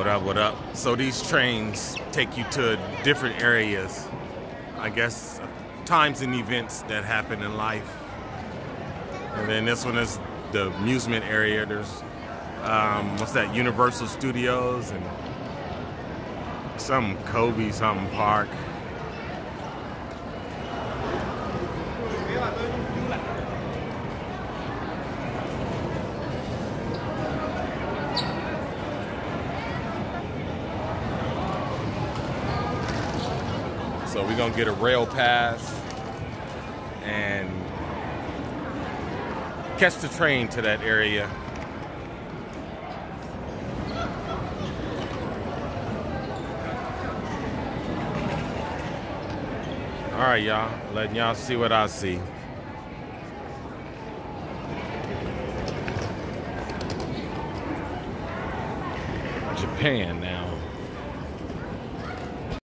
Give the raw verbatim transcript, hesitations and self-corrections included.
What up, what up? So these trains take you to different areas, I guess, times and events that happen in life. And then this one is the amusement area. There's, um, what's that, Universal Studios and some Kobe something park. So we're gonna get a rail pass and catch the train to that area. All right, y'all, letting y'all see what I see. Japan now.